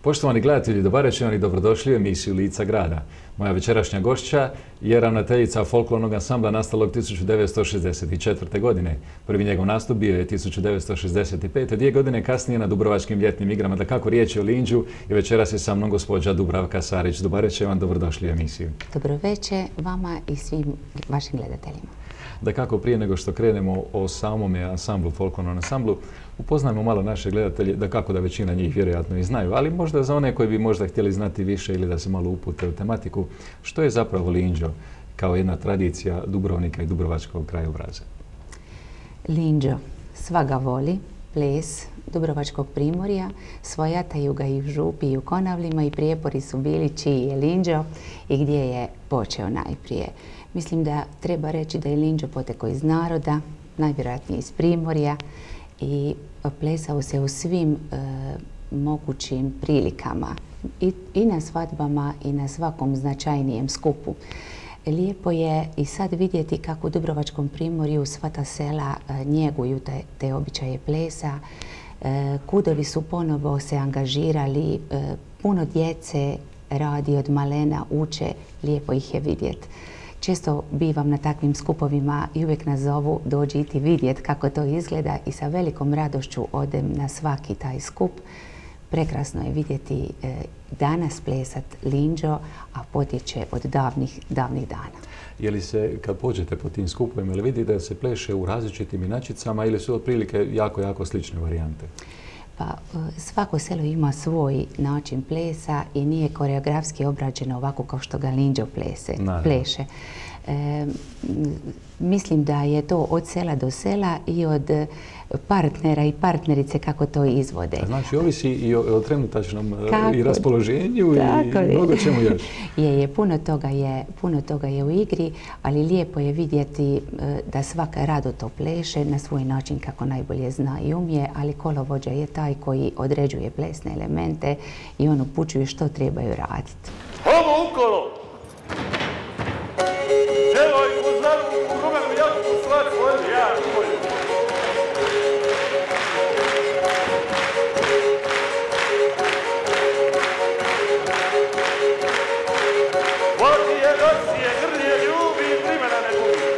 Poštovani gledatelji, dobar večer i dobrodošli u emisiju Lica grada. Moja večerašnja gošća je ravnateljica folklornog ansambla nastalog 1964. godine. Prvi njegov nastup bio je 1965. 2 godine kasnije na Dubrovačkim ljetnim igrama. Dakako, riječ je o Linđu i večeras je sa mnom gospođa Dubravka Sarić. Dobar večer vam, dobrodošli u emisiju. Dobro večer vama i svim vašim gledateljima. Dakako, prije nego što krenemo o samome ansamblu, folklornom ansamblu, upoznajmo malo naše gledatelje, dakako da većina njih vjerojatno i znaju, ali možda za one koji bi možda htjeli znati više ili da se malo upute u tematiku, što je zapravo Linđo kao jedna tradicija Dubrovnika i dubrovačkog krajobraza? Linđo, sva ga voli, ples Dubrovačkog primorja, svojataju ga i u Župi i u Konavlima i prijepori su bili čiji je Linđo i gdje je počeo najprije. Mislim da treba reći da je Linđo potekao iz naroda, najvjerojatnije iz Primorja, i plesao se u svim mogućim prilikama i na svadbama i na svakom značajnijem skupu. Lijepo je i sad vidjeti kako u Dubrovačkom primorju sva ta sela njeguju te običaje plesa. Kudovi su ponovo se angažirali, puno djece radi od malena, uče, lijepo ih je vidjeti. Često bivam na takvim skupovima i uvijek nas zovu dođi i ti vidjeti kako to izgleda i sa velikom radošću odem na svaki taj skup. Prekrasno je vidjeti danas plesat Linđo, a potječe od davnih dana. Je li se, kad pođete po tim skupovima, ili vidite da se pleše u različitim inačicama ili su otprilike jako slične varijante? Pa svako selo ima svoj način plesa i nije koreografski obrađeno ovako kao što ga Linđo pleše. Mislim da je to od sela do sela i od partnera i partnerice kako to izvode. Znači, ovisi i o trenutačnom i raspoloženju i mnogo čemu još. Puno toga je u igri, ali lijepo je vidjeti da svaka rado to pleše na svoj način kako najbolje zna i umije, ali kolovođa je taj koji određuje plesne elemente i on upućuje što trebaju raditi. Ovo ukolo! Devojku zavu u rumenu jabuku stvar svoju, ja svoju. Vodi je docije, grlje ljubi i primjena ne gubi.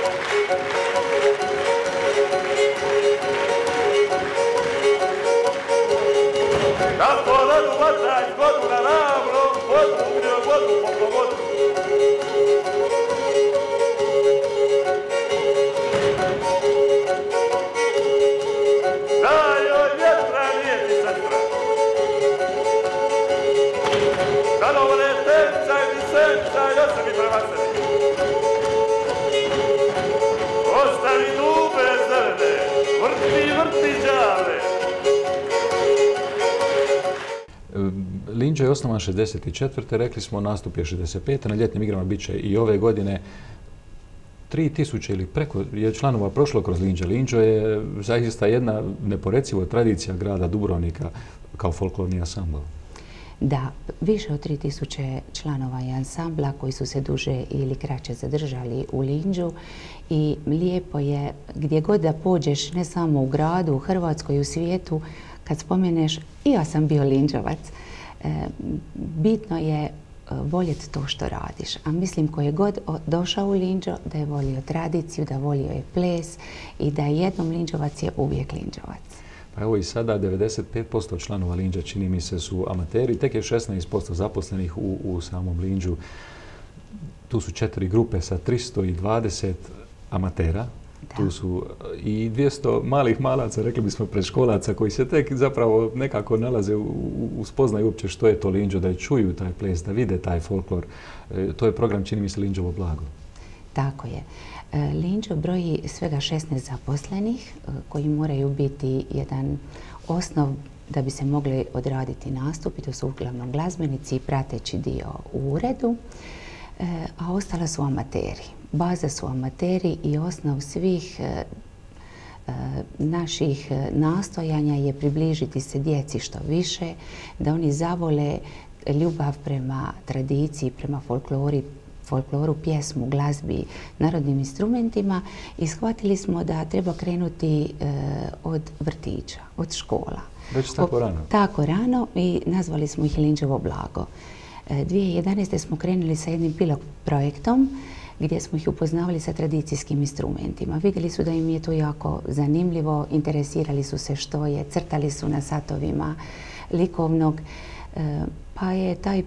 Na polodu vataj zgodu na ravnom vodu, ugrio vodu po pogodu. Ostavi dube zelene, vrti đale. Linđo je osnovan 64. Rekli smo, nastup je 65. Na ljetnim igrama bit će i ove godine. 3000 ili preko je članova prošlo kroz Linđo. Linđo je zaista jedna neporeciva tradicija grada Dubrovnika kao folklorni ansambl. Da, više od 3000 članova je ansambla koji su se duže ili kraće zadržali u Linđu i lijepo je gdje god da pođeš, ne samo u gradu, u Hrvatskoj i u svijetu, kad spomeneš i ja sam bio Linđovac, bitno je voljeti to što radiš. A mislim ko je god došao u Linđo da je volio tradiciju, da volio je ples i da jednom Linđovac je uvijek Linđovac. Pa evo i sada 95% članova Linđa, čini mi se, su amateri, tek je 16% zaposlenih u samom Linđu. Tu su 4 grupe sa 320 amatera. Da. Tu su i 200 malih malaca, rekli bismo predškolaca, koji se tek zapravo nekako nalaze u spoznaju uopće što je to Linđo, da je čuju taj ples, da vide taj folklor. To je program, čini mi se, Linđovo blago. Tako je. Linđo broji svega 16 zaposlenih koji moraju biti jedan osnov da bi se mogli odraditi nastupi. To su uglavnom glazbenici i prateći dio u uredu, a ostala su amateri. Baza su amateri i osnov svih naših nastojanja je približiti se djeci što više, da oni zavole ljubav prema tradiciji, prema folklori, folkloru, pjesmu, glazbi, narodnim instrumentima i shvatili smo da treba krenuti od vrtića, od škola. Već tako rano? Tako rano i nazvali smo ih Linđevo blago. 2011. smo krenuli sa jednim pilot projektom gdje smo ih upoznavali sa tradicijskim instrumentima. Vidjeli su da im je to jako zanimljivo, interesirali su se što je, crtali su na satovima likovnog, pa je taj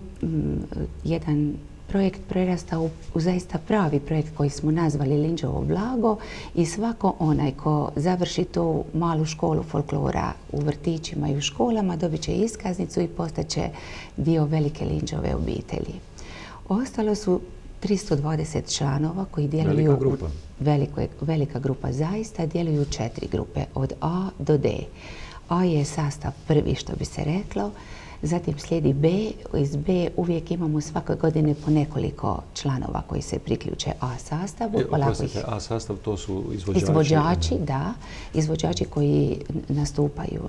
jedan projekt prerastao u zaista pravi projekt koji smo nazvali Linđevo blago i svako onaj ko završi tu malu školu folklora u vrtićima i u školama dobit će iskaznicu i postaće dio velike Linđove obitelji. Ostalo su 320 članova koji djeluju... Velika grupa. Velika grupa zaista, djeluju 4 grupe od A do D. A je sastav prvi, što bi se reklo. Zatim slijedi B. Iz B uvijek imamo svake godine po nekoliko članova koji se priključe A sastavu. Oprostite, A sastav to su izvođači? Izvođači, da. Izvođači koji nastupaju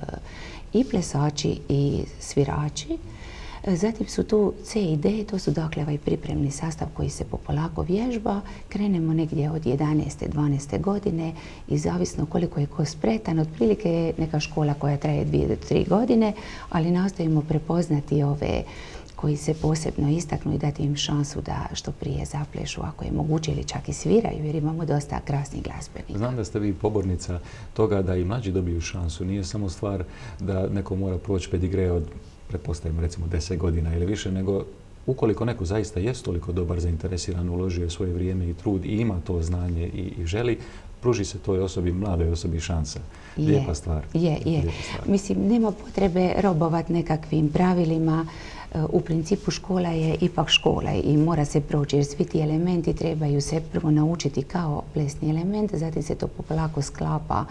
i plesači i svirači. Zatim su tu C i D, to su dakle ovaj pripremni sastav koji se popolako vježba. Krenemo negdje od 11. 12. godine i zavisno koliko je ko spretan, otprilike je neka škola koja traje 2 do 3 godine, ali nastojimo prepoznati ove koji se posebno istaknu i dati im šansu da što prije zaplešu, ako je moguće, ili čak i sviraju, jer imamo dosta krasnih glazbenika. Znam da ste vi pobornica toga da i mlađi dobiju šansu. Nije samo stvar da neko mora proći pedigre od, pretpostavimo, recimo 10 godina ili više, nego ukoliko neko zaista jest toliko dobar, zainteresiran, uložio svoje vrijeme i trud i ima to znanje i želi, pruži se toj osobi, mladoj osobi šansa. Lijepa stvar. Je. Mislim, nema potrebe robovati nekakvim pravilima. U principu škola je ipak škola i mora se proći, jer svi ti elementi trebaju se prvo naučiti kao plesni element, zatim se to polako sklapa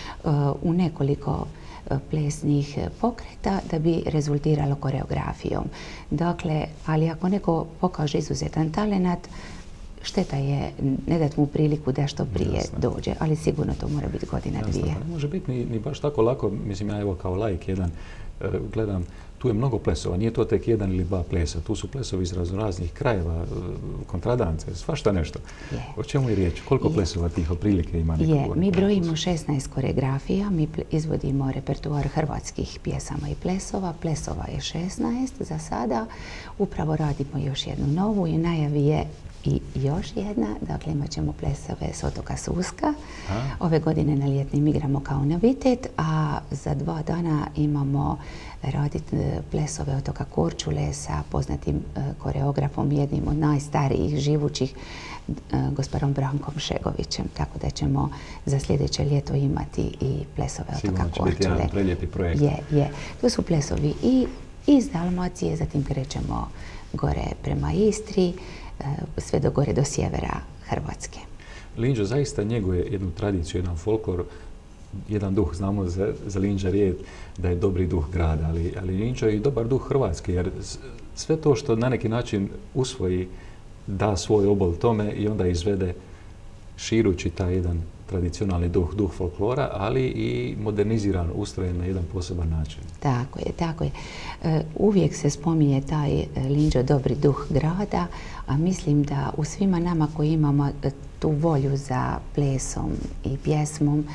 u nekoliko plesnih pokreta da bi rezultiralo koreografijom. Dakle, ali ako neko pokaže izuzetan talenat, šteta je ne dati mu priliku da što prije dođe, ali sigurno to mora biti godina, dvije. Ne može biti ni baš tako lako. Mislim, ja evo kao laik jedan gledam, tu je mnogo plesova, nije to tek 1 ili 2 plesa, tu su plesovi iz raznih krajeva, kontradance, svašta nešto. O čemu je riječ? Koliko plesova tih otprilike ima? Mi brojimo 16 koreografija, mi izvodimo repertoar hrvatskih pjesama i plesova. Plesova je 16 za sada. Upravo radimo još jednu novu i najavi je i još jedna. Dakle, imat ćemo plesove s otoka Suska. Ove godine na ljetnim igramo kao novitet, a za 2 dana imamo raditi plesove otoka Korčule sa poznatim koreografom, jednim od najstarijih živućih, gospodom Brankom Šegovićem. Tako da ćemo za sljedeće ljeto imati i plesove otoka Korčule. Sigurno će biti jedan prelijepi projekt. Je. To su plesovi i iz Dalmacije, zatim krećemo gore prema Istri, sve do gore do sjevera Hrvatske. Linđo zaista njeguje jednu tradiciju, jedan folklor, jedan duh. Znamo za Linđa riječ da je dobri duh grada, ali Linđo je i dobar duh Hrvatske, jer sve to što na neki način usvoji, da svoj obol tome i onda izvede širući taj jedan tradicionalni duh folklora, ali i moderniziran, ustrojen na jedan poseban način. Tako je. Uvijek se spominje taj Linđo dobri duh grada, a mislim da u svima nama koji imamo tu volju za plesom i pjesmom,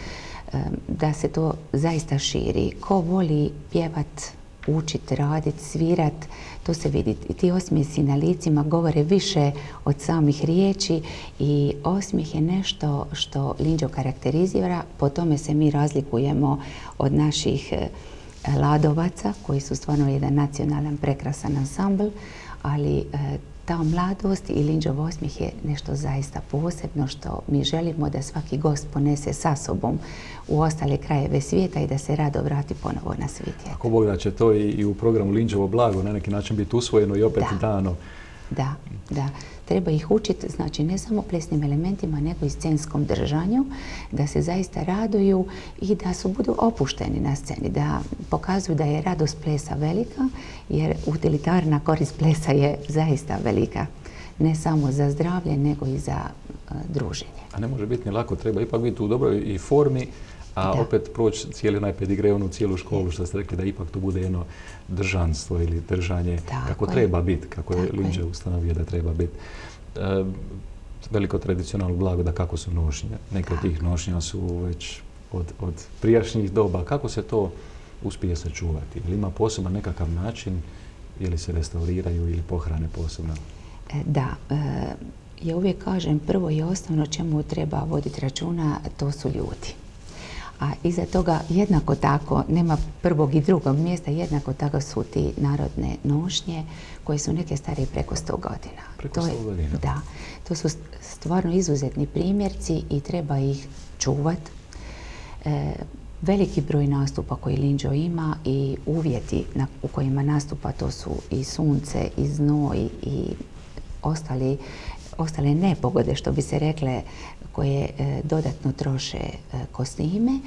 da se to zaista širi. Ko voli pjevat, učit, radit, svirat, to se vidi. Ti osmijesi na licima govore više od samih riječi i osmijeh je nešto što Linđo karakterizira. Po tome se mi razlikujemo od naših Ladovaca, koji su stvarno jedan nacionalan, prekrasan ansambl, ali ta mladost i Linđov osmijeh je nešto zaista posebno što mi želimo da svaki gost ponese sa sobom u ostale krajeve svijeta i da se rado vrati ponovo na svijet. Ako Bog da će to i u programu Linđevo blago na neki način biti usvojeno i opet dano. Da. Treba ih učiti, znači ne samo plesnim elementima, nego i scenskom držanju, da se zaista raduju i da budu opušteni na sceni, da pokazuju da je radost plesa velika, jer utilitarna korist plesa je zaista velika. Ne samo za zdravlje, nego i za druženje. A ne može biti ni lako, treba ipak biti u dobroj i formi, a opet proći cijeli onaj pedigre, onu cijelu školu, što ste rekli, da ipak to bude jedno držanstvo ili držanje kako treba biti, kako je Linđe ustanovio da treba biti. veliko tradicionalno blago da kako su nošnje. Neke od tih nošnja su već od prijašnjih doba. Kako se to uspije sačuvati? Ili ima poseban nekakav način ili se restauriraju ili pohrane posebno? Da, ja uvijek kažem prvo i osnovno čemu treba voditi računa, to su ljudi. A iza toga jednako tako, nema prvog i drugog mjesta, jednako tako su ti narodne nošnje koje su neke starije preko 100 godina. Preko 100 godina? Da, to su stvarno izuzetni primjerci i treba ih čuvati. Veliki broj nastupa koji Linđo ima i uvjeti u kojima nastupa, to su i sunce, i znoj, i ostale nepogode, što bi se rekle, koje dodatno troše kostime.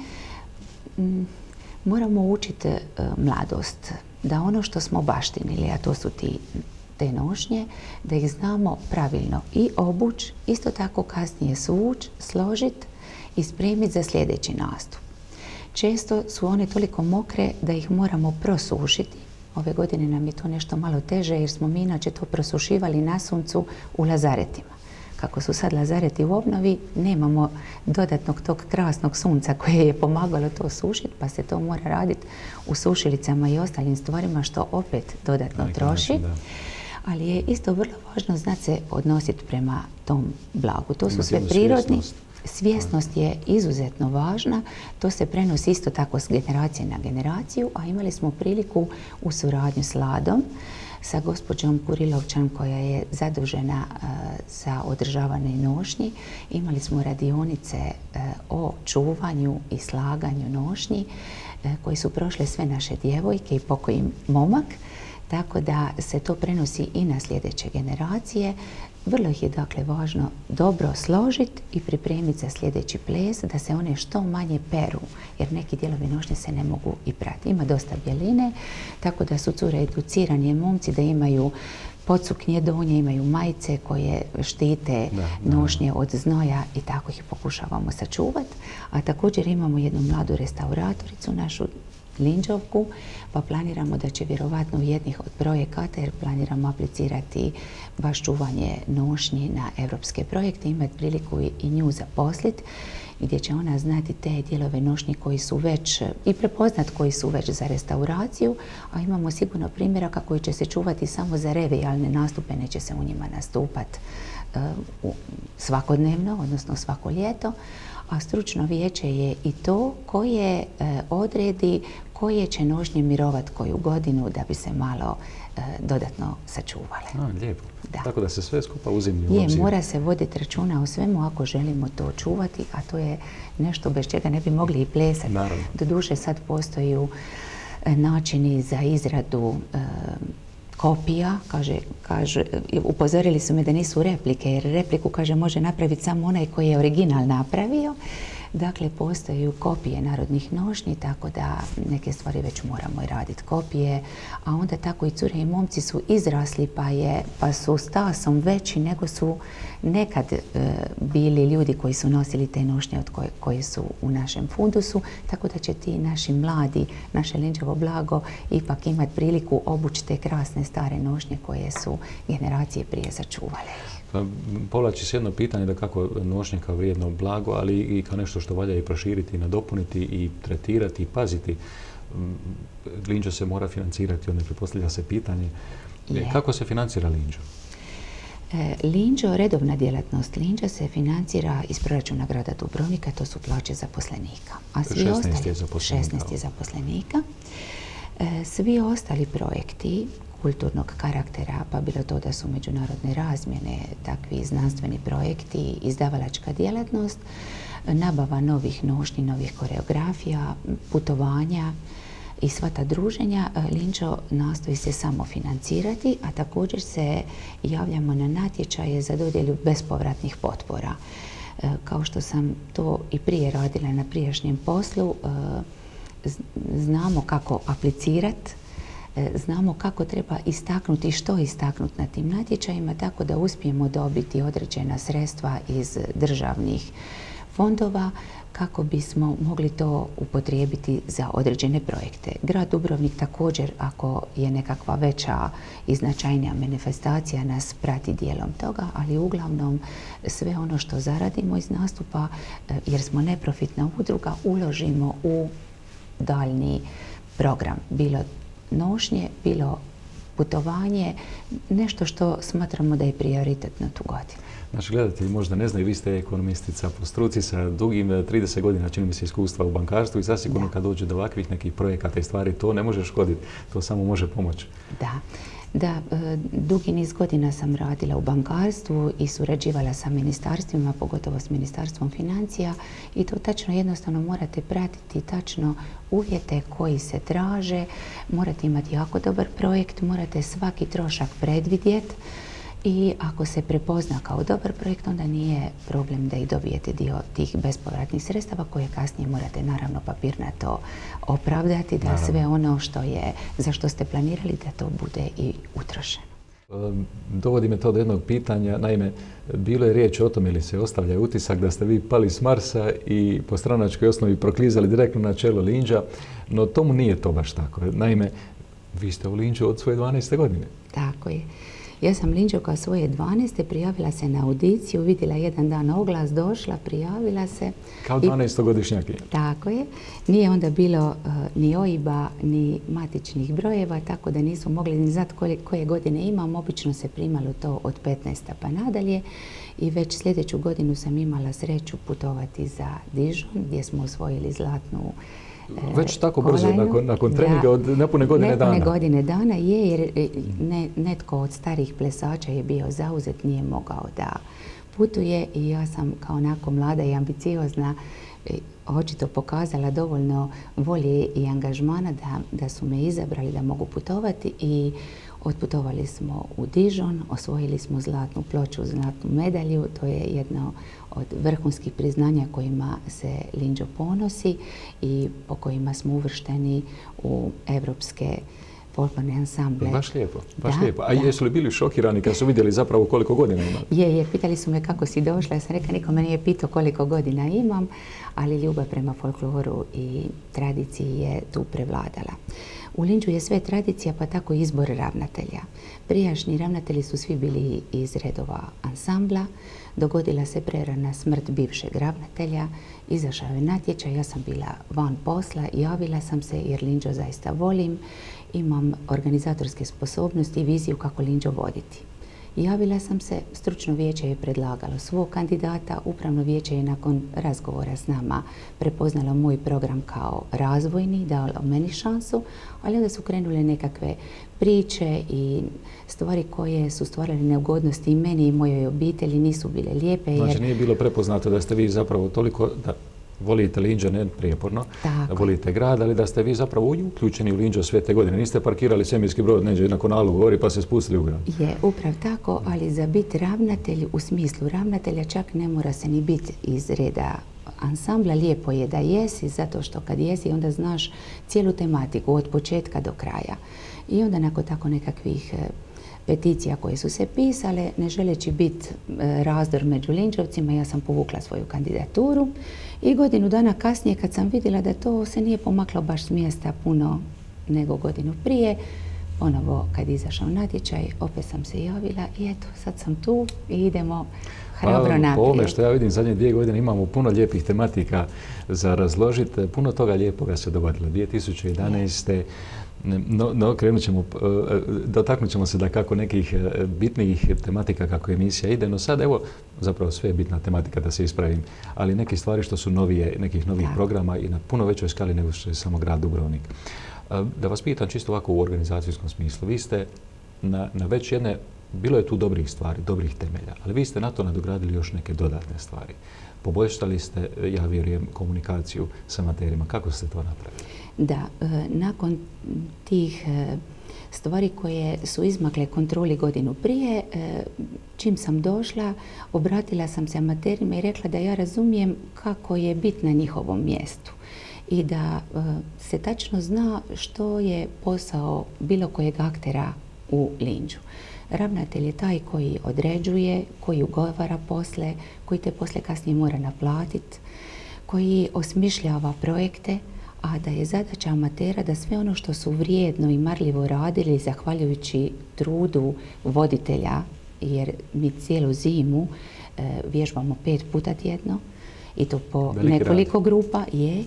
Moramo učiti mladost da ono što smo baštinili, a to su te nošnje, da ih znamo pravilno i obući, isto tako kasnije svući, složiti i spremiti za sljedeći nastup. Često su one toliko mokre da ih moramo prosušiti. Ove godine nam je to nešto malo teže jer smo mi inače to prosušivali na suncu u lazaretima. Kako su sad lazareti u obnovi, nemamo dodatnog tog krasnog sunca koje je pomagalo to sušiti, pa se to mora raditi u sušilicama i ostalim stvarima, što opet dodatno troši. Ali je isto vrlo važno znati se odnositi prema tom blagu. To su sve prirodni. Svjesnost je izuzetno važna, to se prenosi isto tako s generacije na generaciju, a imali smo priliku u suradnju s Ladom, sa gospođom Kurilovčan koja je zadužena za održavanje nošnji. Imali smo radionice o čuvanju i slaganju nošnji koji su prošle sve naše djevojke i pokoji momak, tako da se to prenosi i na sljedeće generacije. Vrlo ih je dakle važno dobro složiti i pripremiti za sljedeći ples, da se one što manje peru, jer neki dijelovi nošnje se ne mogu i prati. Ima dosta bjeline, tako da su cure educirani, momci da imaju podsuknje donje, imaju majice koje štite nošnje od znoja i tako ih pokušavamo sačuvati. A također imamo jednu mladu restauratoricu, našu Linđovku, pa planiramo da će vjerovatno u jednih od projekata, jer planiramo aplicirati baš čuvanje nošnji na evropske projekte, imati priliku i nju zaposliti, gdje će ona znati te dijelove nošnji koji su već i prepoznat koji su već za restauraciju, a imamo sigurno primjeraka koji će se čuvati samo za revijalne nastupe, neće se u njima nastupati svakodnevno, odnosno svako ljeto, a stručno vijeće je i to koje odredi koje će nošnje mirovat koju godinu da bi se malo dodatno sačuvale. Lijepo. Da. Tako da se sve skupa uzimlji u obzir. Mora se voditi računa o svemu ako želimo to čuvati, a to je nešto bez čega ne bi mogli i plesati. Naravno. Doduše sad postoji načini za izradu kopija, upozorili su me da nisu replike, jer repliku, može napraviti samo onaj koji je original napravio. Dakle, postoje kopije narodnih nošnji, tako da neke stvari već moramo i raditi kopije, a onda tako i cure i momci su izrasli pa su stasom veći nego su nekad bili ljudi koji su nosili te nošnje koji su u našem fundusu, tako da će ti naši mladi, naše Linđevo blago ipak imati priliku obući te krasne stare nošnje koje su generacije prije sačuvale. Povlači se jedno pitanje da kako nošnje kao vrijedno blago, ali i kao nešto što valja i proširiti, nadopuniti i tretirati i paziti. Linđo se mora financirati, onda pretpostavlja se pitanje kako se financira Linđo? Linđo, redovna djelatnost Linđa se financira iz proračuna grada Dubrovnika, to su plaće zaposlenika. A svi 16 je zaposlenika. Svi ostali projekti kulturnog karaktera, pa bilo to da su međunarodne razmjene, takvi znanstveni projekti, izdavalačka djelatnost, nabava novih nošnji, novih koreografija, putovanja i sva ta druženja, Linđo nastoji se samo financirati, a također se javljamo na natječaje za dodjelu bespovratnih potpora. Kao što sam to i prije radila na prijašnjem poslu, znamo kako aplicirati, znamo kako treba istaknuti i što istaknuti na tim natječajima, tako da uspijemo dobiti određena sredstva iz državnih fondova kako bismo mogli to upotrijebiti za određene projekte. Grad Dubrovnik također, ako je nekakva veća i značajnija manifestacija, nas prati dijelom toga, ali uglavnom sve ono što zaradimo iz nastupa, jer smo neprofitna udruga, uložimo u daljni program. Bilo nošnje, bilo putovanje, nešto što smatramo da je prioritetno tu godinu. Naši gledatelji možda ne znaju, vi ste ekonomistica po struci sa dugim 30 godina, čini mi se, iskustva u bankarstvu i zasigurno kad dođe do ovakvih nekih projekata i stvari, to ne može škoditi, to samo može pomoći. Da, dugi niz godina sam radila u bankarstvu i surađivala sa ministarstvima, pogotovo s Ministarstvom financija, i to tačno jednostavno morate pratiti tačno uvjete koji se traže, morate imati jako dobar projekt, morate svaki trošak predvidjeti. I ako se prepozna kao dobar projekt, onda nije problem da i dobijete dio tih bespovratnih sredstava koje kasnije morate naravno papirnato opravdati, da sve ono za što ste planirali, da to bude i utrošeno. Dovodi me to do jednog pitanja. Naime, bilo je riječ o tome ili se ostavlja utisak da ste vi pali s Marsa i po stranačkoj osnovi proklizali direktno na čelo Linđa, no tomu nije to baš tako. Naime, vi ste u Linđu od svoje 12. godine. Tako je. Ja sam Linđu kao svoje 12. prijavila se na audiciju, vidjela jedan dan oglas, došla, prijavila se. Kao 12-godišnjaki. Tako je. Nije onda bilo ni OIB-a, ni matičnih brojeva, tako da nisu mogli ni znati koje godine imam. Obično se primalo to od 15. pa nadalje. I već sljedeću godinu sam imala sreću putovati za Dijon, gdje smo osvojili zlatnu već tako brzo, nakon treninga od nepune godine dana. Nepune godine dana je, jer netko od starih plesača je bio zauzet, nije mogao da putuje i ja sam kao onako mlada i ambiciozna očito pokazala dovoljno volje i angažmana da su me izabrali da mogu putovati i otputovali smo u Dijon, osvojili smo zlatnu ploču, zlatnu medalju. To je jedno od vrhunskih priznanja kojima se Linđo ponosi i po kojima smo uvršteni u evropske folklorne ansamble. Baš lijepo, baš lijepo. A jesu li bili šokirani kad su vidjeli zapravo koliko godina ima? Pitali su me kako si došla. Ja sam rekla, niko me nije pitao koliko godina imam, ali ljubav prema folkloru i tradiciji je tu prevladala. U Linđu je sve tradicija, pa tako i izbor ravnatelja. Prijašnji ravnatelji su svi bili iz redova ansambla. Dogodila se prerana smrt bivšeg ravnatelja, izašao je natječaj, ja sam bila van posla, javila sam se jer Linđo zaista volim, imam organizatorske sposobnosti i viziju kako Linđo voditi. Javila sam se, stručno vijeće je predlagalo svog kandidata, upravno vijeće je nakon razgovora s nama prepoznalo moj program kao razvojni, dalo meni šansu, ali onda su krenule nekakve priče i stvari koje su stvarale neugodnosti i meni i mojoj obitelji, nisu bile lijepe. Znači nije bilo prepoznato da ste vi zapravo toliko da volite Linđo, ne prijeporno, da volite grad, ali da ste vi zapravo uključeni u Linđo sve te godine. Niste parkirali svemirski brod neđe na Konalu gori pa se spustili u grad. Je, upravo tako, ali za biti ravnatelj, u smislu ravnatelja, čak ne mora se ni biti iz reda ansambla. Lijepo je da jesi, zato što kad jesi onda znaš cijelu tematiku od početka do kraja. I onda nakon tako nekakvih peticija koje su se pisale, ne želeći biti razdor među Linđovcima, ja sam povukla svoju kandidaturu i godinu dana kasnije kad sam vidjela da to se nije pomaklo baš s mjesta puno nego godinu prije, ponovo kad izašao natječaj, opet sam se javila i eto, sad sam tu i idemo hrabro naprijed. Po ovome što ja vidim zadnje 2 godine imamo puno lijepih tematika za razložiti. Puno toga lijepoga se dogodilo. 2011. No, dotaknut ćemo se da kako nekih bitnijih tematika kako emisija ide, no sad evo, zapravo sve je bitna tematika da se ispravim, ali neke stvari što su novije, nekih novih programa i na puno većoj skali nego što je samo grad Dubrovnik. Da vas pitam čisto ovako u organizacijskom smislu, vi ste na već jedne, bilo je tu dobrih stvari, dobrih temelja, ali vi ste na to nadogradili još neke dodatne stvari. Poboljšali ste, ja vjerujem, komunikaciju sa amaterima. Kako ste to napravili? Da, nakon tih stvari koje su izmakle kontroli godinu prije, čim sam došla, obratila sam se amaterima i rekla da ja razumijem kako je bit na njihovom mjestu i da se tačno zna što je posao bilo kojeg aktera u Linđu. ravnatelj je taj koji određuje, koji ugovara posle, koji te posle kasnije mora naplatiti, koji osmišljava projekte, a da je zadaća amatera da sve ono što su vrijedno i marljivo radili, zahvaljujući trudu voditelja, jer mi cijelu zimu vježbamo 5 puta tjedno, i to po nekoliko grupa,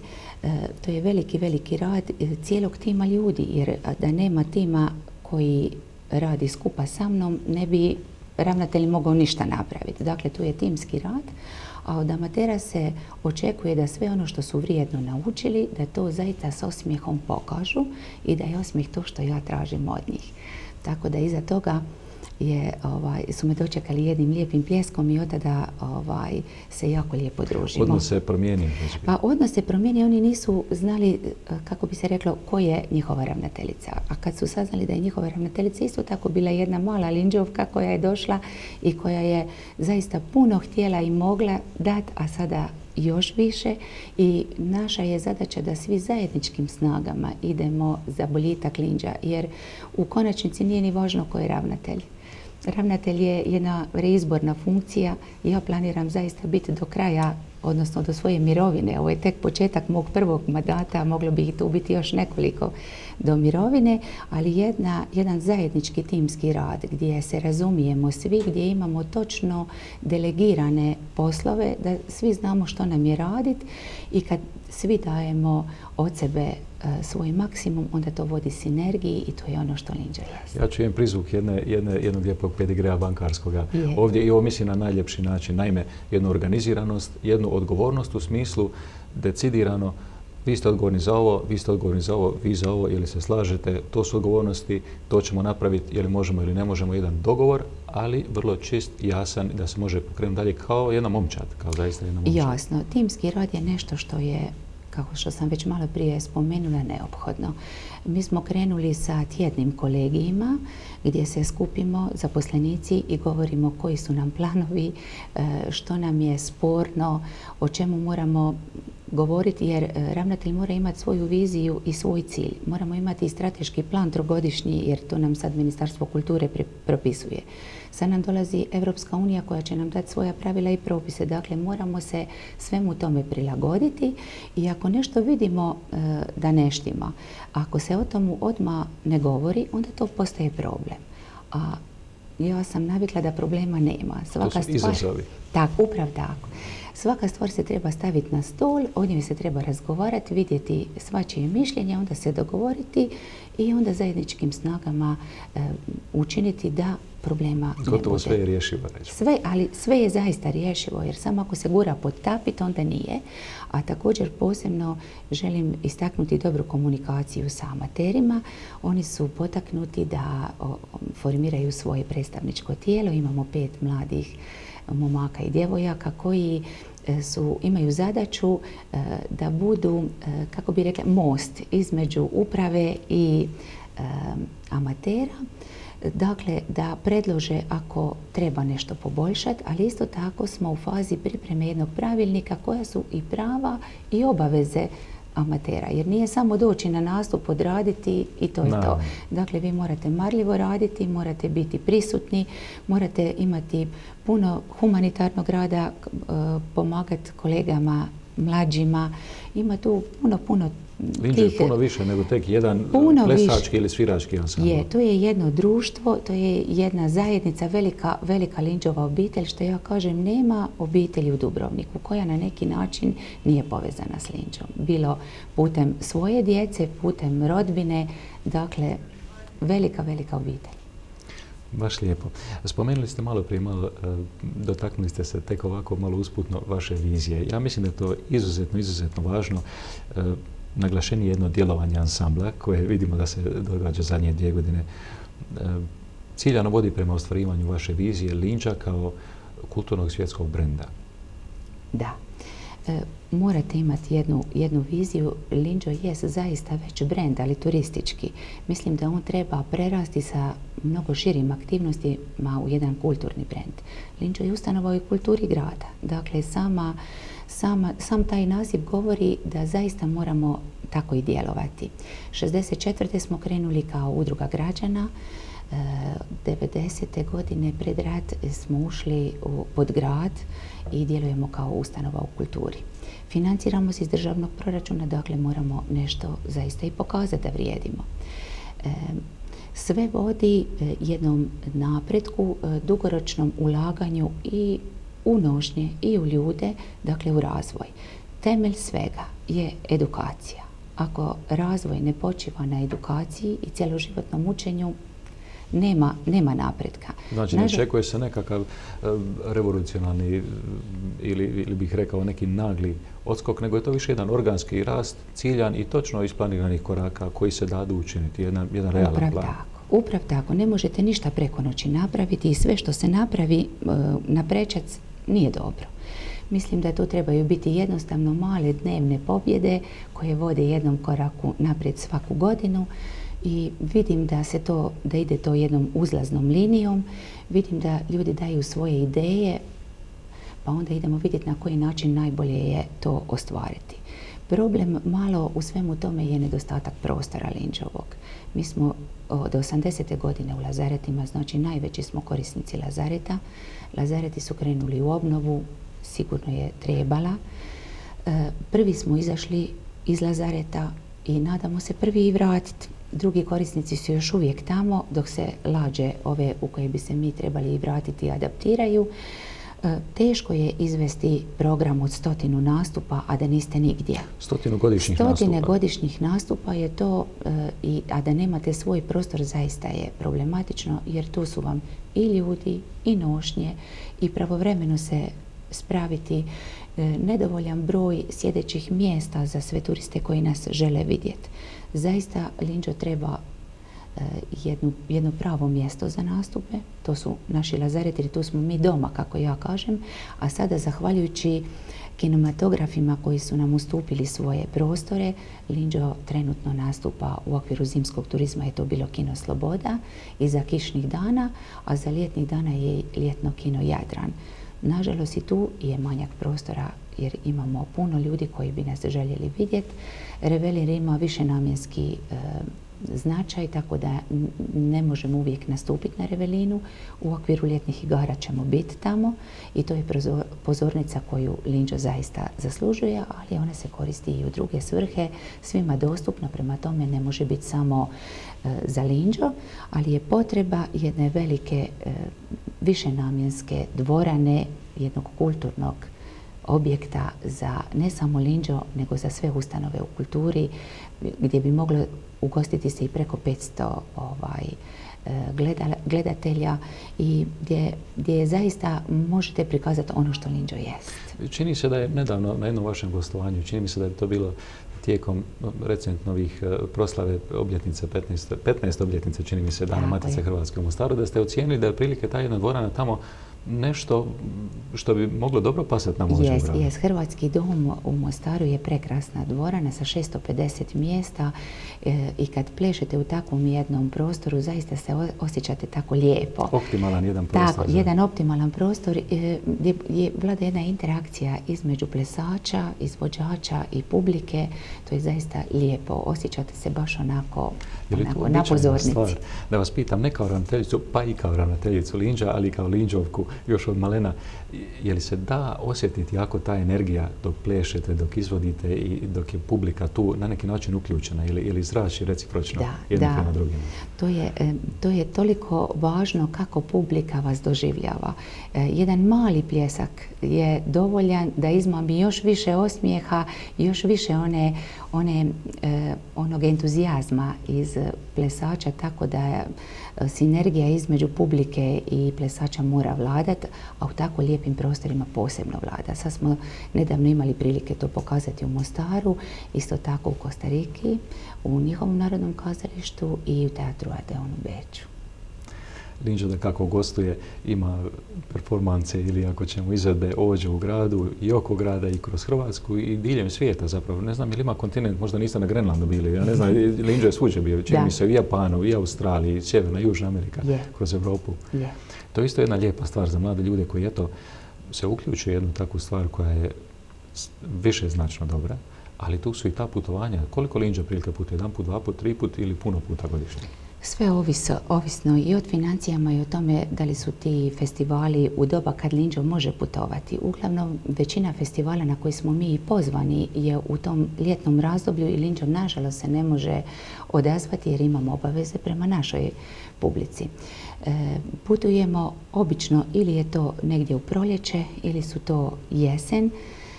to je veliki rad cijelog tima ljudi, jer da nema tima koji radi skupa sa mnom, ne bi ravnatelj mogao ništa napraviti. Dakle, tu je timski rad, a od amatera se očekuje da sve ono što su vrijedno naučili, da to zaista s osmijehom pokažu i da je osmijeh to što ja tražim od njih. Tako da iza toga su me dočekali jednim lijepim pljeskom i od tada se jako lijepo družimo. Odnos se promijeni? Pa odnos se promijeni, oni nisu znali, kako bi se reklo, ko je njihova ravnateljica. A kad su saznali da je njihova ravnateljica isto tako bila jedna mala Linđovka koja je došla i koja je zaista puno htjela i mogla dati, a sada još više, i naša je zadaća da svi zajedničkim snagama idemo za boljitak Linđa, jer u konačnici nije ni važno ko je ravnatelj. Ravnatelj je jedna reizborna funkcija i ja planiram zaista biti do kraja, odnosno do svoje mirovine. Ovo je tek početak mog prvog mandata, moglo bi tu biti još nekoliko do mirovine, ali jedan zajednički timski rad gdje se razumijemo svi, gdje imamo točno delegirane poslove, da svi znamo što nam je raditi i kad svi dajemo od sebe svoj maksimum, onda to vodi sinergiji i to je ono što Linđa je. Ja čujem prizvuk jednog lijepog pedigreja bankarskoga ovdje i ovo mislim na najljepši način. Naime, jednu organiziranost, jednu odgovornost u smislu decidirano vi ste odgovorni za ovo, vi ste odgovorni za ovo, vi za ovo, ili se slažete, to su odgovornosti, to ćemo napraviti, ili možemo ili ne možemo, jedan dogovor, ali vrlo čist, jasan, da se može pokrenuti dalje kao jedna momčad, kao zaista jedna momčad. Jasno, timski rad je nešto što je, kako što sam već malo prije spomenula, neophodno. Mi smo krenuli sa tjednim kolegijima gdje se skupimo zaposlenici i govorimo koji su nam planovi, što nam je sporno, o čemu moramo govoriti, jer ravnatelj mora imati svoju viziju i svoj cilj. Moramo imati i strateški plan trogodišnji, jer to nam sad Ministarstvo kulture propisuje. Sad nam dolazi Evropska unija koja će nam dati svoja pravila i propise. Dakle, moramo se svemu tome prilagoditi i ako nešto vidimo da ne štima, ako se o tomu odmah ne govori, onda to postaje problem. A ja sam navikla da problema nema. To su izazovi. Tako, upravo tako. Svaka stvar se treba staviti na stol, o njoj se treba razgovarati, vidjeti svačije mišljenje, onda se dogovoriti i onda zajedničkim snagama učiniti da problema ne bude. Gotovo sve je rješivo. Ali sve je zaista rješivo, jer samo ako se gura pod tapit, onda nije. A također posebno želim istaknuti dobru komunikaciju sa amaterima. Oni su potaknuti da formiraju svoje predstavničko tijelo. Imamo 5 mladih momaka i djevojaka koji imaju zadaću da budu, kako bi rekla, most između uprave i amatera. Dakle, da predlože ako treba nešto poboljšati, ali isto tako smo u fazi pripreme jednog pravilnika koja su i prava i obaveze amatera, jer nije samo doći na nastup, odraditi i to je to. Dakle, vi morate marljivo raditi, morate biti prisutni, morate imati puno humanitarnog rada, pomagati kolegama mlađima. Ima tu puno Linđa je puno više nego tek jedan plesački ili svirački ansambl. To je jedno društvo, to je jedna zajednica, velika Linđova obitelj, što ja kažem, nema obitelji u Dubrovniku koja na neki način nije povezana s Linđom. Bilo putem svoje djece, putem rodbine, dakle, velika obitelj. Baš lijepo. Spomenuli ste malo prije, dotaknuli ste se tek ovako malo usputno vaše vizije. Ja mislim da je to izuzetno važno. Naglašenije jedno djelovanje ansambla koje vidimo da se događa zadnje 2 godine. Ciljano vodi prema ostvarivanju vaše vizije Linđa kao kulturnog svjetskog brenda. Da. Morate imati jednu viziju. Linđo je zaista već brend, ali turistički. Mislim da on treba prerasti sa mnogo širim aktivnostima u jedan kulturni brend. Linđo je ustanova u kulturi grada. Dakle, sam taj naziv govori da zaista moramo tako i djelovati. 1964. smo krenuli kao udruga građana. 90. godine pred rat smo ušli pod grad i djelujemo kao ustanova u kulturi. Financiramo se iz državnog proračuna, dakle moramo nešto zaista i pokazati da vrijedimo. Sve vodi jednom napretku, dugoročnom ulaganju i u nošnje i u ljude, dakle u razvoj. Temelj svega je edukacija. Ako razvoj ne počiva na edukaciji i cjeloživotnom učenju, nema napretka. Znači, ne očekuje se nekakav revolucionalni ili bih rekao neki nagli odskok, nego je to više jedan organski rast, ciljan i točno isplaniranih koraka koji se dadu učiniti, jedan realan plan. Upravo tako. Ne možete ništa preko noći napraviti i sve što se napravi na prečac nije dobro. Mislim da to trebaju biti jednostavno male dnevne pobjede koje vode jednom koraku naprijed svaku godinu i vidim da ide to jednom uzlaznom linijom, vidim da ljudi daju svoje ideje, pa onda idemo vidjeti na koji način najbolje je to ostvariti. Problem malo u svemu tome je nedostatak prostora Linđovog. Mi smo od 80. godine u lazaretima, znači najveći smo korisnici lazareta. Lazareti su krenuli u obnovu, sigurno je trebala. Prvi smo izašli iz lazareta i nadamo se prvi i vratiti. Drugi korisnici su još uvijek tamo dok se lađe ove u koje bi se mi trebali i vratiti adaptiraju. Teško je izvesti program od 100 nastupa, a da niste nigdje. 100 godišnjih nastupa. 100 godišnjih nastupa je to, a da nemate svoj prostor zaista je problematično, jer tu su vam i ljudi i nošnje i pravovremeno se spraviti nedovoljan broj sjedećih mjesta za sve turiste koji nas žele vidjeti. Zaista Linđo treba jedno pravo mjesto za nastupe. To su naši lazareti, jer tu smo mi doma, kako ja kažem, a sada zahvaljujući kinematografima koji su nam ustupili svoje prostore, Linđo trenutno nastupa u okviru zimskog turizma, je to bilo Kino Sloboda, i za kišnih dana, a za ljetnih dana je ljetno kino Jadran. Nažalost i tu je manjak prostora jer imamo puno ljudi koji bi nas željeli vidjeti. Revelir ima višenamjenski značaj, tako da ne možemo uvijek nastupiti na Revelinu. U okviru ljetnih igara ćemo biti tamo i to je pozornica koju Linđo zaista zaslužuje, ali ona se koristi i u druge svrhe, svima dostupno, prema tome ne može biti samo za Linđo, ali je potreba jedne velike višenamjenske dvorane, jednog kulturnog objekta za ne samo Linđo, nego za sve ustanove u kulturi, gdje bi moglo ugostiti se i preko 500 gledatelja i gdje zaista možete prikazati ono što Linđo jest. Čini se da je nedavno na jednom vašem gostovanju, čini mi se da je to bilo tijekom recentno ovih proslave obljetnice, 15 obljetnice, čini mi se, Dana Matice Hrvatske u Mostaru, da ste ocijenili da je otprilike ta jedna dvorana tamo nešto što bi moglo dobro pasati na Mođu gradu. Jes, Hrvatski dom u Mostaru je prekrasna dvorana sa 650 mjesta i kad plešete u takvom jednom prostoru zaista se osjećate tako lijepo. Optimalan jedan prostor. Tako, jedan optimalan prostor gdje vlada jedna interakcija između plesača, izvođača i publike. To je zaista lijepo. Osjećate se baš onako na pozornici. Stvar, da vas pitam, ne kao ravnateljicu, pa i kao ravnateljicu Linđa, ali kao Linđovku još od malena, je li se da osjetiti jako ta energija dok plešete, dok izvodite i dok je publika tu na neki način uključena ili zrači recipročno jedno prema drugima? To je toliko važno kako publika vas doživljava. Jedan mali pljesak je dovoljan da izmami još više osmijeha, još više onog entuzijazma iz plesača, tako da sinergija između publike i plesača mora vladati, a u tako lijepim prostorima posebno vlada. Sad smo nedavno imali prilike to pokazati u Mostaru, isto tako u Kostariki, u njihovom narodnom kazalištu i u teatru Adeon u Beču. Linđo da kako gostuje, ima performance ili ako ćemo izvedbe ovdje u gradu i oko grada i kroz Hrvatsku i diljem svijeta zapravo. Ne znam ili ima kontinent, možda niste na Grenlandu bili, ja ne znam, Linđo je svuđe bio, čini mi se i Japanu, i Australiji, i Sjeverna, Južna Amerika, kroz Europu. To je isto jedna lijepa stvar za mlade ljude koji eto se uključuju jednu takvu stvar koja je više značno dobra, ali tu su i ta putovanja. Koliko Linđo prilike putuje? Jedan put, dva put, tri put ili puno puta godišnje? Sve ovisno i od financijama i o tome da li su ti festivali u doba kad Lindžo može putovati. Uglavnom, većina festivala na koji smo mi pozvani je u tom ljetnom razdoblju i Lindžo nažalost se ne može odazvati jer imamo obaveze prema našoj publici. Putujemo obično ili je to negdje u proljeće ili su to jesen,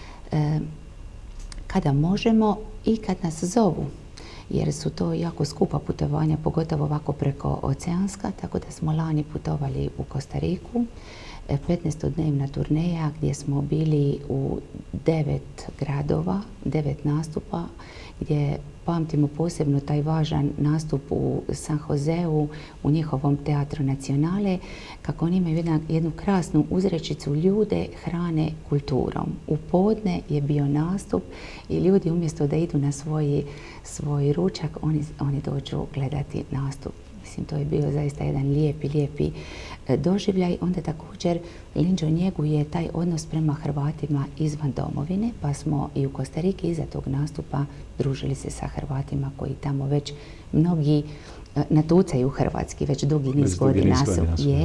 kada možemo i kad nas zovu, jer su to jako skupa putovanja, pogotovo ovako preko oceanska, tako da smo lani putovali u Kostariku, 15-dnevna turneja gdje smo bili u 9 gradova, 9 nastupa, gdje pamtimo posebno taj važan nastup u San Joseu, u njihovom Teatro Nacionale, kako oni imaju jednu krasnu uzrečicu: ljude hrane kulturom. U podne je bio nastup i ljudi umjesto da idu na svoj ručak, oni dođu gledati nastup. Mislim, to je bio zaista jedan lijepi doživljaj. Onda također Lindžo njeguje taj odnos prema Hrvatima izvan domovine, pa smo i u Kostariki iza tog nastupa družili se sa Hrvatima koji tamo već mnogi natucaju hrvatski, već dugi niz godina su.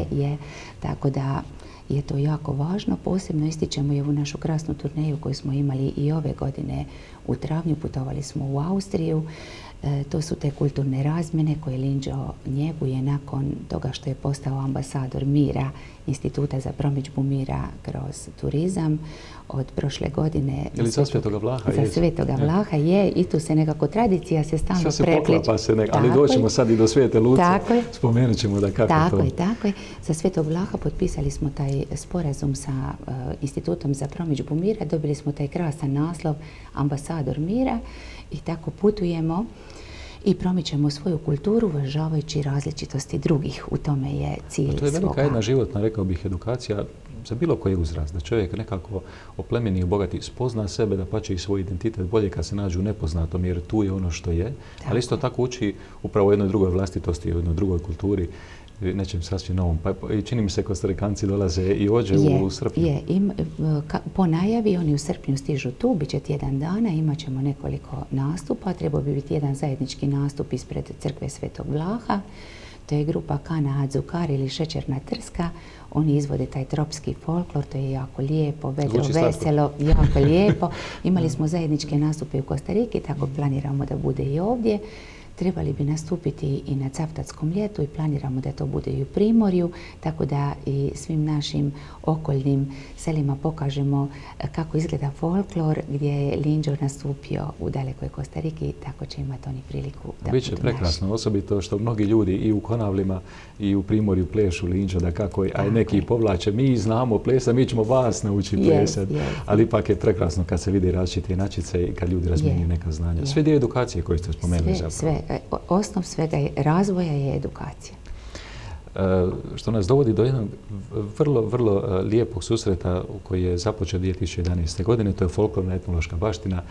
Tako da je to jako važno. Posebno ističemo i ovu našu krasnu turneju koju smo imali i ove godine u travnju. Putovali smo u Austriju. To su te kulturne razmjene koje Lindžo njeguje nakon toga što je postao ambasador mira, Instituta za promidžbu mira kroz turizam od prošle godine. Ili za Svetoga Vlaha? Za Svetoga Vlaha je, i tu se nekako tradicija se stalno prepliče. Ali doćemo sad i do Svete Luce. Spomenut ćemo da kako to. Tako je. Za Svetog Vlaha potpisali smo taj sporazum sa Institutom za promidžbu mira, dobili smo taj krasan naslov ambasador mira i tako putujemo i promičemo svoju kulturu uvažavajući različitosti drugih. U tome je cilj svoga. To je velika jedna životna, rekao bih, edukacija za bilo koji uzrast, da čovjek nekako oplemeni i obogati, spozna sebe, da pače i svoj identitet bolje kad se nađu u nepoznatom, jer tu je ono što je, ali isto tako uči upravo o jednoj drugoj vlastitosti, o jednoj drugoj kulturi, nečem sasvim novom. Pa čini mi se Kostarikanci dolaze i ođe u srpnju. Po najavi oni u srpnju stižu tu, bit će tjedan dana, imat ćemo nekoliko nastupa. Trebao bi biti jedan zajednički nastup ispred crkve Svetog Vlaha. To je grupa Kana Adzukar ili Šećerna Trska. Oni izvode taj tropski folklor, to je jako lijepo, vedro, veselo, jako lijepo. Imali smo zajedničke nastupe u Kostariki, tako planiramo da bude i ovdje. Trebali bi nastupiti i na Cavtatskom ljetu i planiramo da to bude i u Primorju, tako da i svim našim okoljnim selima pokažemo kako izgleda folklor, gdje je Lindžo nastupio u dalekoj Kostariki, tako će imati oni priliku da budu naši. Biće prekrasno, osobito što mnogi ljudi i u Konavlima i u Primorju plešu Lindžo, da kako je, a neki povlače, mi znamo plesa, mi ćemo vas naučiti plesati, ali ipak je prekrasno kad se vidi različite inačice i kad ljudi razmijenju neka znanja. Sve dio edukacije koje ste spomenuli zapravo. Osnov svega razvoja je edukacija. Što nas dovodi do jednog vrlo lijepog susreta koji je započeo 2011. godine, to je folklorna etnološka baština.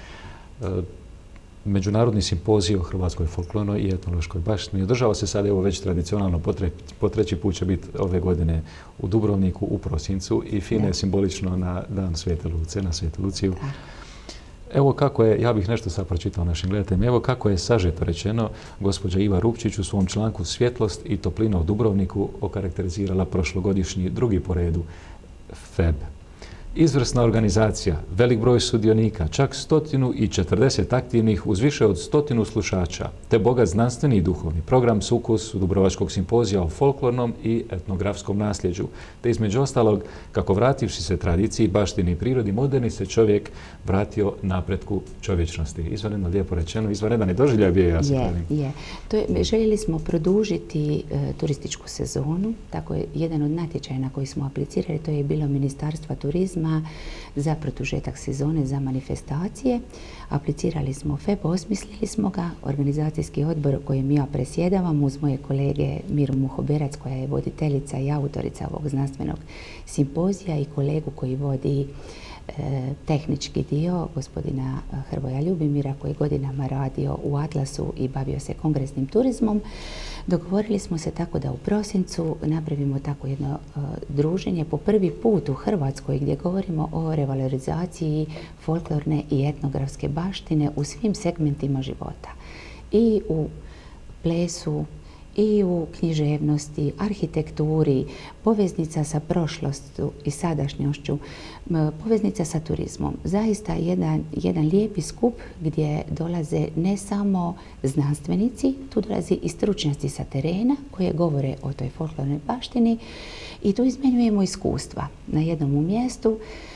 Međunarodni simpozij o hrvatskoj folklornoj i etnološkoj baštini održava se sad, evo već tradicionalno, po treći put će biti ove godine u Dubrovniku u prosincu i fine simbolično na dan Svete Luce, na Svetu Luciju. Evo kako je, ja bih nešto sad pročitao našim gledateljima, evo kako je sažeto rečeno gospođa Iva Rupčić u svom članku Svjetlost i toplina u Dubrovniku okarakterizirala prošlogodišnji drugi po redu FEB. Izvrsna organizacija, velik broj sudionika, čak 140 aktivnih uz više od 100 slušača, te bogat znanstveni i duhovni program Sukus Dubrovačkog simpozija o folklornom i etnografskom nasljeđu, te između ostalog, kako vrativši se tradiciji, baštini i prirodi, moderni se čovjek vratio napretku čovječnosti. Izvanredno lijepo rečeno, izvanredan je doživljaj bio, ja se pravim. Željeli smo produžiti turističku sezonu, tako je jedan od natječaja na koji smo aplicirali, to je bilo Ministarstva turizma za produžetak sezone za manifestacije. Aplicirali smo FEB, osmislili smo ga, organizacijski odbor kojem ja presjedavam uz moje kolege Miru Muhoberac koja je voditeljica i autorica ovog znanstvenog simpozija i kolegu koji vodi tehnički dio, gospodina Hrvoja Ljubimira koji je godinama radio u Atlasu i bavio se kongresnim turizmom. Dogovorili smo se tako da u prosincu napravimo tako jedno druženje po prvi put u Hrvatskoj gdje govorimo o revalorizaciji folklorne i etnografske baštine u svim segmentima života. I u plesu, i u književnosti, arhitekturi, poveznica sa prošlošću i sadašnjošću, poveznica sa turizmom. Zaista jedan lijepi skup gdje dolaze ne samo znanstvenici, tu dolazi i stručnjaci sa terena koje govore o toj folklornoj baštini i tu izmenjujemo iskustva na jednom mjestu.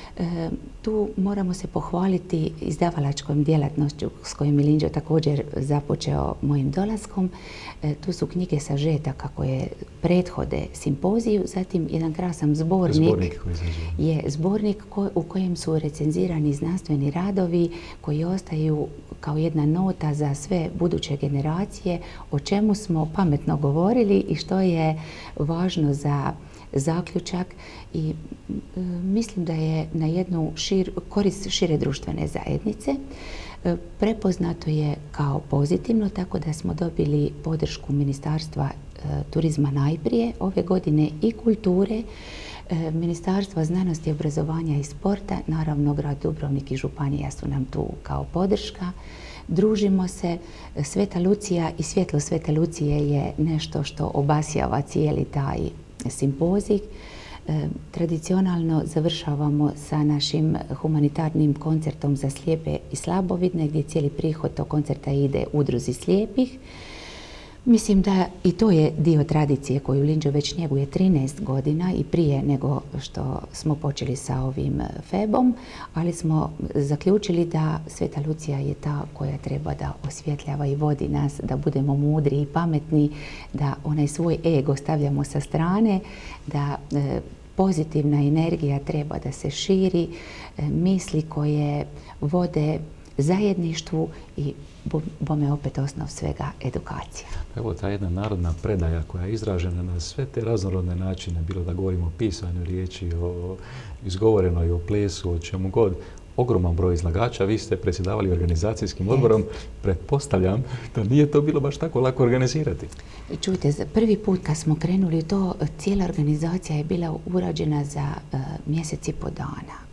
Tu moramo se pohvaliti izdavalačkom djelatnošću s kojom je Linđo također započeo mojim dolaskom. Tu su knjige sažetaka koje prethode simpoziju, zatim jedan krasan zbornik u kojem su recenzirani znanstveni radovi koji ostaju kao jedna nota za sve buduće generacije o čemu smo pametno govorili i što je važno za zaključak i mislim da je na jednu korist šire društvene zajednice. Prepoznato je kao pozitivno, tako da smo dobili podršku Ministarstva turizma najprije ove godine i kulture, Ministarstva znanosti, obrazovanja i sporta, naravno grad Dubrovnik i županija su nam tu kao podrška. Družimo se, Sveta Lucija i svjetlo Svete Lucije je nešto što obasjava cijeli taj simpozij. Tradicionalno završavamo sa našim humanitarnim koncertom za slijepe i slabovidne gdje cijeli prihod tog koncerta ide udruzi slijepih. Mislim da i to je dio tradicije koju Linđo već njeguje 13 godina i prije nego što smo počeli sa ovim FEB-om, ali smo zaključili da Sveta Lucija je ta koja treba da osvjetljava i vodi nas, da budemo mudri i pametni, da onaj svoj ego stavljamo sa strane, da pozitivna energija treba da se širi, misli koje vode zajedništvu i bome opet osnov svega edukacija. Evo ta jedna narodna predaja koja je izražena na sve te raznorodne načine, bilo da govorimo o pisanoj riječi, o izgovorenoj, o plesu, o čemu god, ogroman broj izlagača, vi ste predsjedavali organizacijskim odborom, pretpostavljam da nije to bilo baš tako lako organizirati. Čujte, prvi put kad smo krenuli to, cijela organizacija je bila urađena za mjesec i po dana.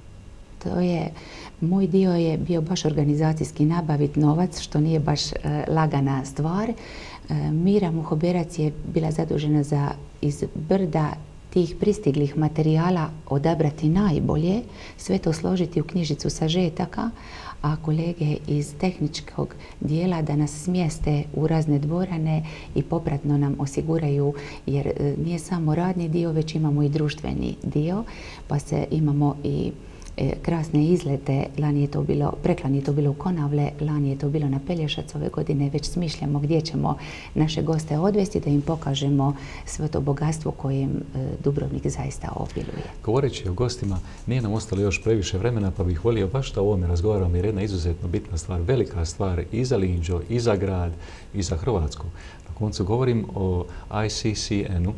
Moj dio je bio baš organizacijski, nabaviti novac, što nije baš lagana stvar. Mira Muhoberac je bila zadužena za iz brda tih pristiglih materijala odabrati najbolje, sve to složiti u knjižicu sažetaka, a kolege iz tehničkog dijela da nas smjeste u razne dvorane i popratno nam osiguraju, jer nije samo radni dio, već imamo i društveni dio, pa imamo i krasne izlete. Preklani je to bilo u Konavle, lani je to bilo na Pelješac, ove godine već smišljamo gdje ćemo naše goste odvesti da im pokažemo sve to bogatstvo kojim Dubrovnik zaista obiluje. Govoreći o gostima, nije nam ostalo još previše vremena, pa bih volio baš da o ovome razgovaramo jer jedna izuzetno bitna stvar, velika stvar i za Linđo, i za grad, i za Hrvatsku. Na koncu govorim o ICCN-u.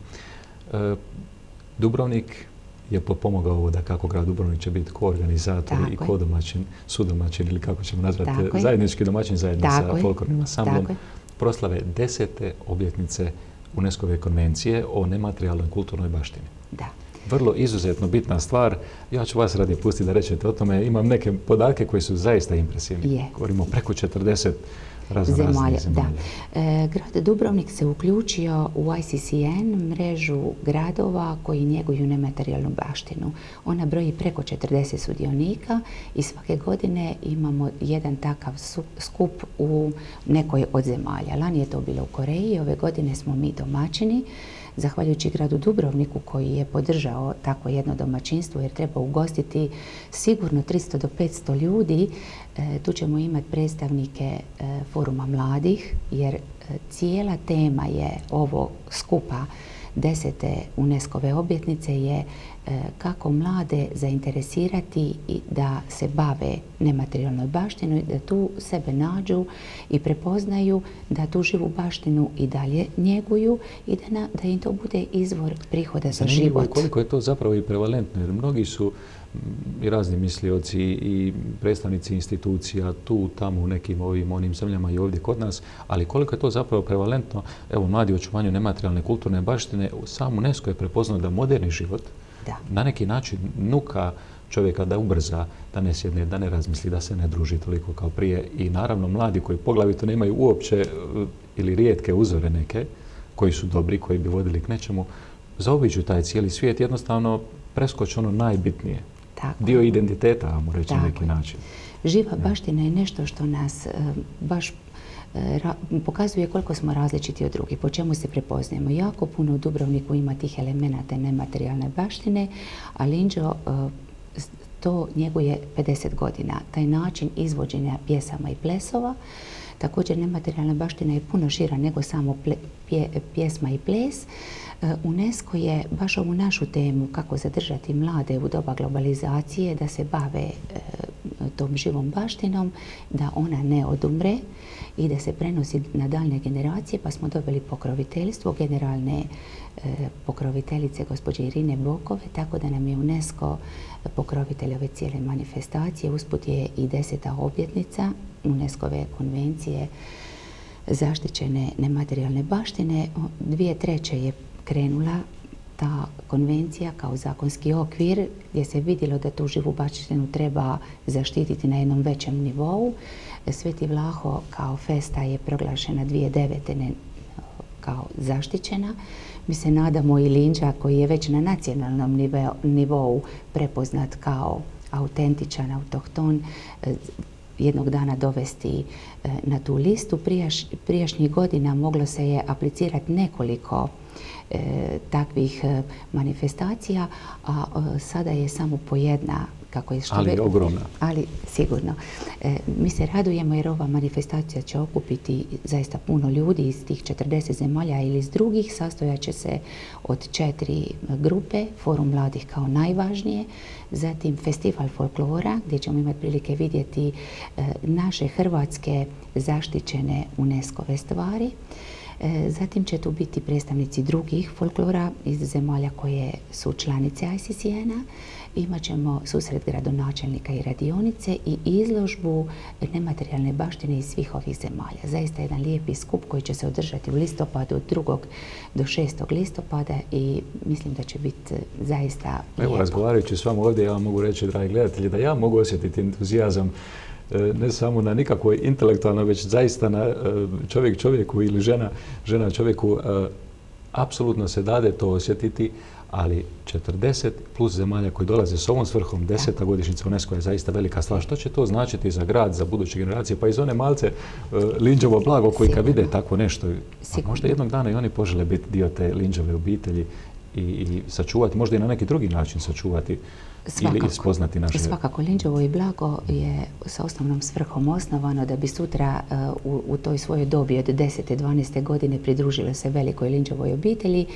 Dubrovnik je potpomogao da kako grad Dubrovnik će biti koorganizator i kodomaćin, sudomaćin ili kako ćemo nazvati, zajednički domaćin zajedno sa folklornim ansamblom proslave 10. obljetnice UNESCO-ve konvencije o nematerijalnoj kulturnoj baštini. Da. Vrlo izuzetno bitna stvar. Ja ću vas radi pustiti da rečete o tome. Imam neke podatke koji su zaista impresivni. Govorimo preko 40 zemalja. Grad Dubrovnik se uključio u ICCN, mrežu gradova koji njeguju nematerijalnu baštinu. Ona broji preko 40 sudionika i svake godine imamo jedan takav skup u nekoj od zemalja. Lani je to bilo u Koreji, ove godine smo mi domaćini. Zahvaljujući gradu Dubrovniku koji je podržao takvo jedno domaćinstvo jer treba ugostiti sigurno 300 do 500 ljudi, tu ćemo imati predstavnike foruma mladih jer cijela tema je ovo skupa 10. UNESCO-ve obljetnice je kako mlade zainteresirati i da se bave nematerijalnoj baštinu, da tu sebe nađu i prepoznaju, da tu živu baštinu i dalje njeguju i da im to bude izvor prihoda za život. Koliko je to zapravo i prevalentno, jer mnogi su i razni mislioci i predstavnici institucija tu, tamo u nekim onim zemljama i ovdje kod nas, ali koliko je to zapravo prevalentno, evo mladi u očuvanju nematerijalne kulturne baštine, sam UNESCO je prepoznao da moderni život na neki način nuka čovjeka da ubrza, da ne sjedne, da ne razmisli, da se ne druži toliko kao prije i naravno mladi koji poglavito nemaju uopće ili rijetke uzore neke, koji su dobri, koji bi vodili k nečemu, zaobiđu taj cijeli svijet, jednostavno preskoče ono najbitnije. Dio identiteta, ajmo reći na neki način. Živa baština je nešto što nas baš pokazuje koliko smo različiti od drugih, po čemu se prepoznajemo. Jako puno u Dubrovniku ima tih elemenata nematerijalne baštine, a Linđo to njeguje 50 godina. Taj način izvođenja pjesama i plesova. Također, nematerijalna baština je puno šira nego samo pjesma i ples. UNESCO je baš ovu našu temu kako zadržati mlade u doba globalizacije da se bave tom živom baštinom, da ona ne odumre i da se prenosi na daljne generacije, pa smo dobili pokroviteljstvo generalne pokroviteljice gospođe Irine Bokove, tako da nam je UNESCO pokrovitelj ove cijele manifestacije. Usput je i 10. obljetnica UNESCO-ve konvencije zaštićene nematerijalne baštine. 2003. je krenula ta konvencija kao zakonski okvir gdje se vidjelo da tu živu baštinu treba zaštititi na jednom većem nivou. Sveti Vlaho kao festa je proglašena 2009. kao zaštićena. Mi se nadamo i Linđa koji je već na nacionalnom nivou prepoznat kao autentičan, autohton, jednog dana dovesti na tu listu. Prijašnjih godina moglo se je aplicirati nekoliko takvih manifestacija, a sada je samo po jedna. Ali je ogromna. Ali sigurno. Mi se radujemo jer ova manifestacija će okupiti zaista puno ljudi iz tih 40 zemalja ili iz drugih. Sastojat će se od 4 grupe, Forum mladih kao najvažnije, zatim Festival folklora gdje ćemo imati prilike vidjeti naše hrvatske zaštićene UNESCO-ve stvari. Zatim će tu biti predstavnici drugih folklora iz zemalja koje su članice ICCN-a. Imaćemo susret gradonačelnika i radionice i izložbu nematerijalne baštine iz svih ovih zemalja. Zaista jedan lijepi skup koji će se održati u listopadu od 2. do 6. listopada i mislim da će biti zaista lijepo. Evo, razgovarajući s vama ovdje, ja vam mogu reći, dragi gledatelji, da ja mogu osjetiti entuzijazam ne samo na nikakvoj intelektualnoj, već zaista na čovjek čovjeku ili žena čovjeku. Apsolutno se dade to osjetiti, ali 40 plus zemalja koji dolaze s ovom svrhom, 10. godišnjica UNESCO je zaista velika stvar. Što će to značiti za grad, za buduće generacije, pa i za one malce Linđovo blago koji kad vide tako nešto, možda jednog dana i oni požele biti dio te Linđove obitelji i sačuvati, možda i na neki drugi način sačuvati ili spoznati naše... Svakako, Linđovo i blago je sa osnovnom svrhom osnovano da bi sutra u toj svojoj dobi od 10. 12. godine pridružile se velikoj Linđovoj obitelji.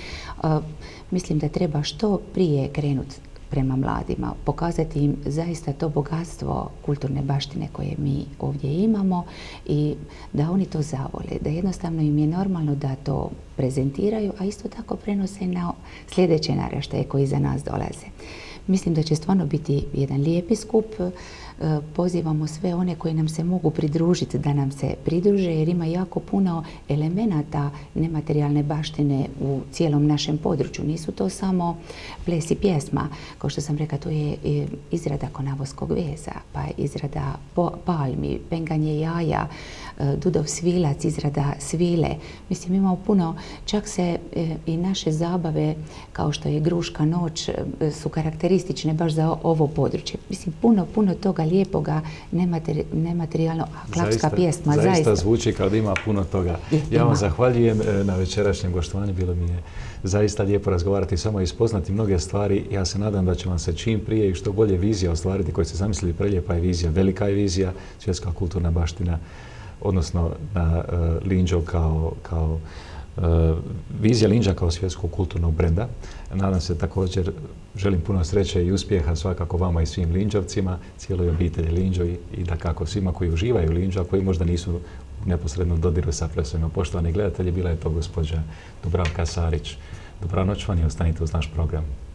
Mislim da treba što prije krenuti prema mladima, pokazati im zaista to bogatstvo kulturne baštine koje mi ovdje imamo i da oni to zavole, da jednostavno im je normalno da to prezentiraju, a isto tako prenose na sljedeće naraštaje koji za nas dolaze. Mislim da će stvarno biti jedan lijepi skup. Pozivamo sve one koji nam se mogu pridružiti da nam se pridruže jer ima jako puno elemenata nematerijalne baštine u cijelom našem području. Nisu to samo ples i pjesma. Kao što sam rekla, to je izrada konavoskog veza, pa izrada palmi, penganje jaja, dudov svilac, izrada svile. Mislim, imamo puno, čak se i naše zabave kao što je Gruška noć su karakteristične baš za ovo područje. Mislim, puno toga lijepoga, nematerijalno, a klapska pjesma zaista zvuči kao da ima puno toga. Ja vam zahvaljujem na večerašnjem gostovanju, bilo mi je zaista lijepo razgovarati samo i spoznati mnoge stvari. Ja se nadam da će vam se čim prije i što bolje vizija ostvariti koju ste zamislili. Prelijepa je vizija, velika je vizija, svjetska kulturna baština, odnosno na Linđo kao vizija Linđa kao svjetskog kulturnog brenda. Nadam se također, želim puno sreće i uspjeha svakako vama i svim Linđovcima, cijeloj obitelji Linđo i dakako svima koji uživaju u Linđu, a koji možda nisu u neposrednom dodiru sa plesovima. Poštovani gledatelji, bila je to gospođa Dubravka Sarić. Dobranoć vam i ostanite uz naš program.